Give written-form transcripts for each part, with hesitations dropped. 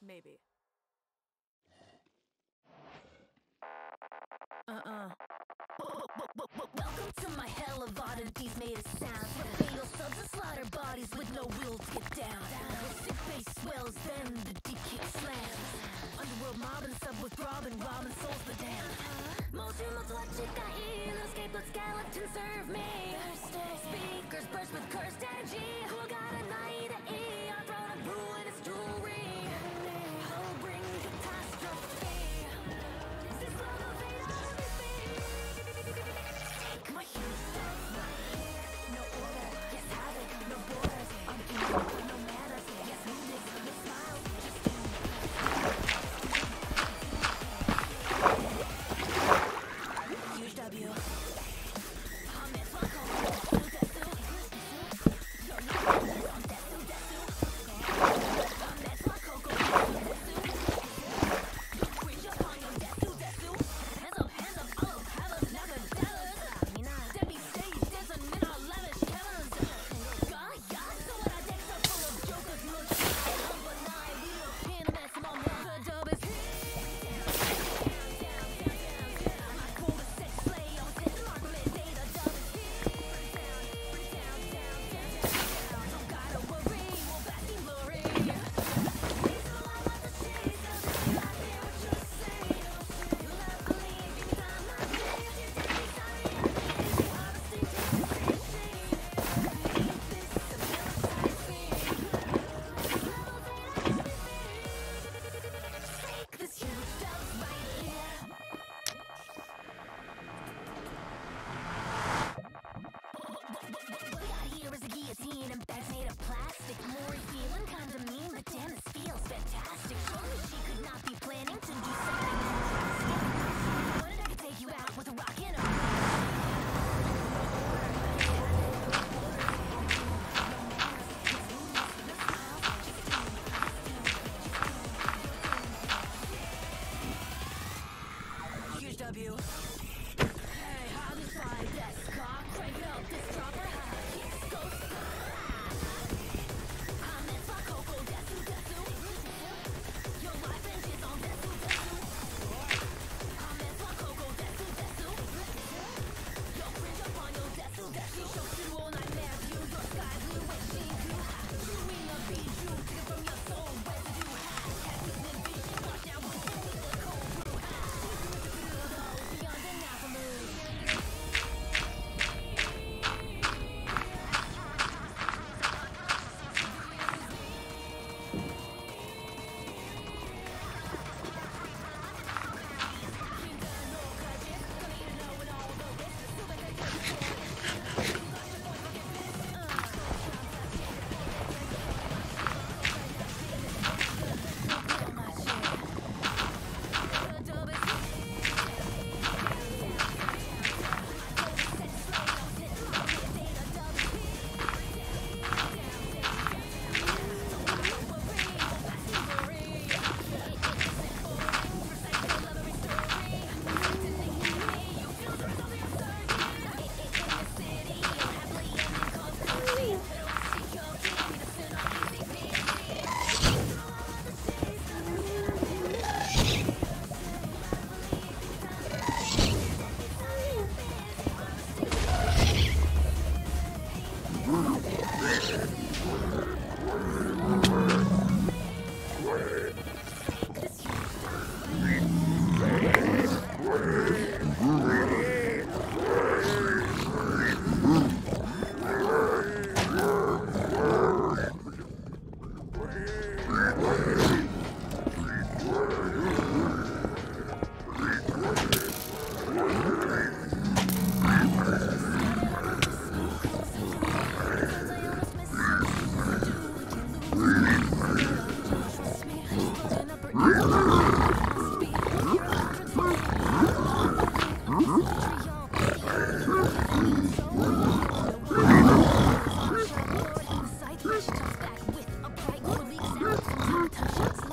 Maybe. Welcome to my hell of oddities made of sound. Fatal subs and slaughter bodies with no will to get down. Sick bass swells, then the deep kick slams. Underworld mobbing, sub with robbing souls the damned. Motion multi chick I hear, little scapegoat skeleton serve me. Speakers burst with cursed energy. Who got a night at E? I brought a ruinous jewelry. I'll bring catastrophe. This love of fate on this beat. Take my huge stuff right here. No order, yes havoc, no borders. I'm evil, no manners. Yes music, no smiles, just huge W. I'm in Flacco, Desu. Yo, no, I'm Desu. I'm in Flacco, Desu. Yo, preach upon your Desu. Hands up, all of heaven, never dollars. Debbie State, dancing in our lavish heavens. Yeah, so what I decks are full of jokers, no shit. Number 9, we look pin, mess, mom, the dub is I call the sex play, I'm sitting on the data, dub is don't gotta worry, we'll back in glory. Please don't lie about the shades, cause it's not there what you're saying. You love to leave, give me time, my day. You take me sorry, you honesty, take the same shade. Leave this civilized thing. Take this huge dose right here. What we got here is a guillotine and bags made of plastic. Maury feeling kinda mean, but damn, this feels fantastic. Surely she could not be planning to do something drastic. What if I could take you out with a rock in her? Huge W. Hey, how do I best cock? Crank up this dropper, high kicks, go I'm in Flacco, Desu. Your life hinges on Desu. I'm in Flacco, Desu. Yo, cringe up on your Desu. She shows you all nightmare view. Your sky blue when she too hot. Chewing a bijou, take it from your soul. Residue high, captain vision. Watch out, we'll hit with the cold brew high. Beyond the Napa mood. With a bright, relief sound, touch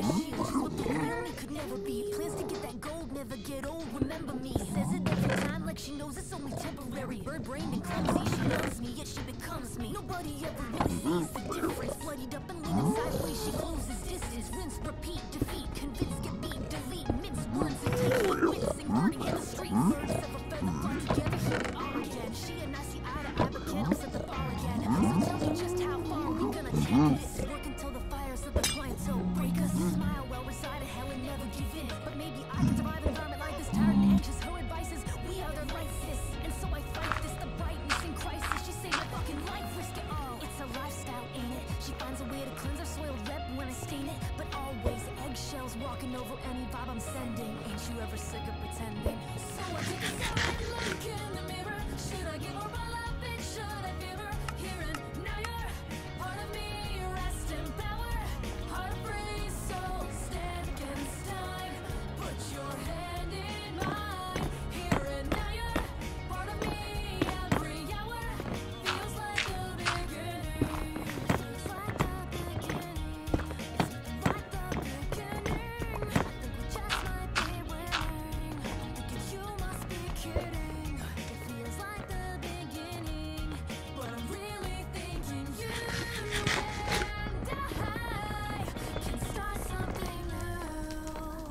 she is what the real me could never be. Plans to get that gold, never get old, remember me. Says it every time like she knows it's only temporary. Bird-brained and clumsy, she loves me, yet she becomes me. Nobody ever really sees the difference. Bloodied up and leaning sideways, she closes distance. Rinse, repeat, defeat, convince, get beat, delete. Mince words and take what wincing, burning in the street. Birds of a feather flock together, here we are again. She and I see eye to eye, but can't set the bar again. So tell me just how far we gonna take this. Work until the fires of the clientele break us. Smile well, reside to hell and never give in. But maybe I can survive an environment like this, tired and anxious. Her advice is, we are the right sis. And so I fight this, the brightness in crisis. She saved my fucking life, risk it all. It's a lifestyle, ain't it? She finds a way to cleanse her soiled rep when I stain it. But always eggshells walking over any vibe I'm sending. Ain't you ever sick of pretending? So I take a side and look in the mirror. Should I give her my love, bitch? Should I give her? Here and now you're part of me, rest in power. Heart free, soul, stand against time. Put your hand in mine. Here and now you're part of me, every hour feels like the beginning. Feels like the beginning. It's like the beginning. I think we just might be winning. I'm thinking you must be kidding. It feels like the beginning, but I'm really thinking you and I can start something new.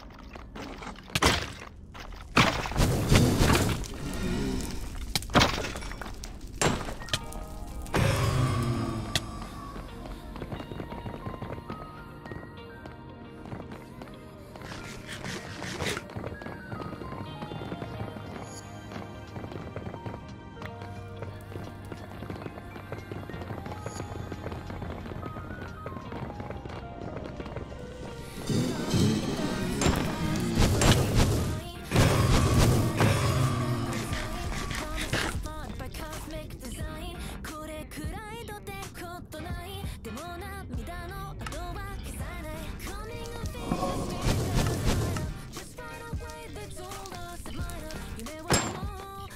Promise by cosmic design. これくらいどてことない。でも涙の跡は消さない。Coming of age, just right away they told us it might have. 夢はもう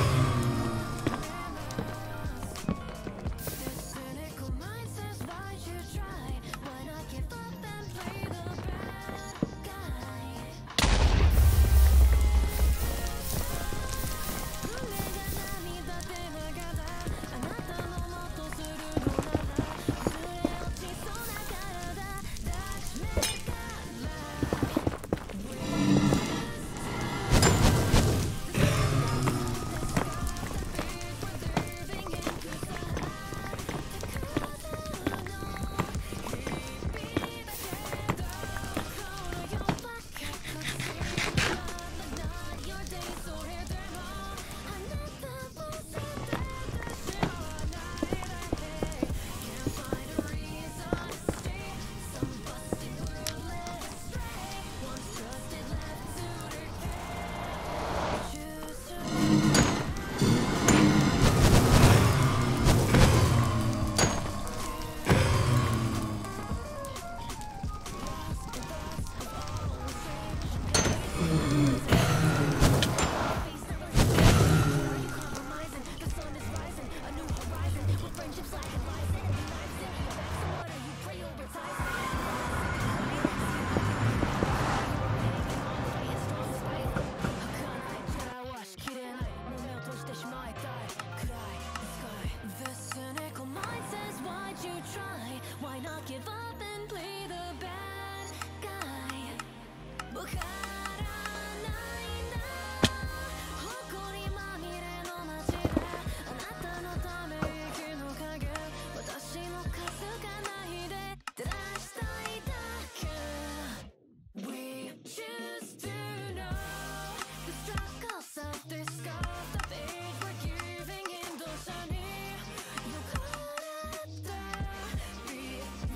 This cynical mind says why'd you try? Why not give up and play the bad guy? 胸が涙で長だ。あなたのもとするのなら崩れ落ちそうな体抱きしめたThe cynical mind says why'd you try? Why not give up and play the bad guy? わからないんだ。誇りまみれの街であなたのため息の影。私のかすかないで照らしたいだけ。We choose to know the struggles of this scarf, the page we're giving in those sunny. You gotta be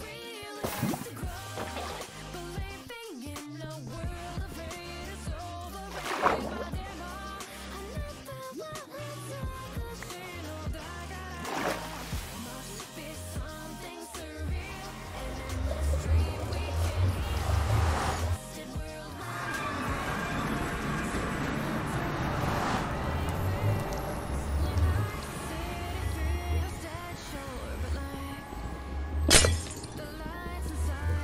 real to grow. Believing in a world of hate is overrated by them all. あなたは私のだから。Must be something surreal, an endless dream we can heal. Twisted world feels dead, sure, but like the lights inside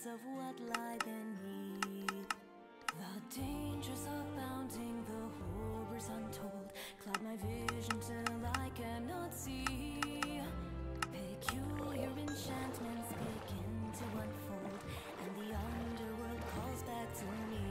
signs of what lie beneath. The dangers abounding, the horrors untold, cloud my vision till I cannot see. Peculiar enchantments begin to unfold, and the underworld calls back to me.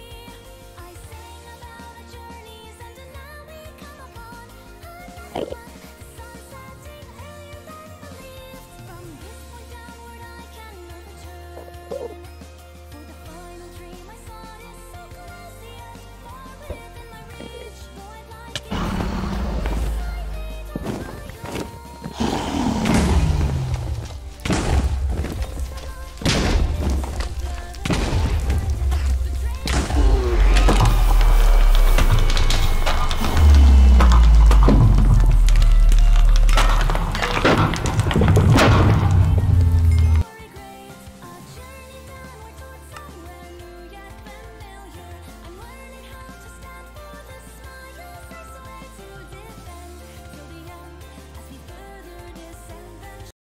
I sang about our journeys, and now we come upon another one.